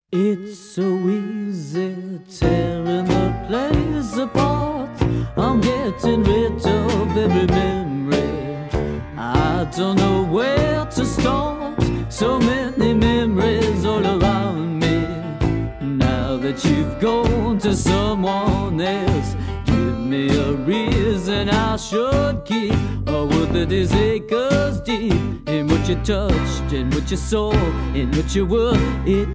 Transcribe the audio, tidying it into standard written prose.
It's so easy tearing the place apart. I'm getting rid of every memory. I don't know where to start. So many memories all around me. Now that you've gone to someone else, give me a reason I should keep. Or would the disease goes deep in what you touched, in what you saw, in what you were.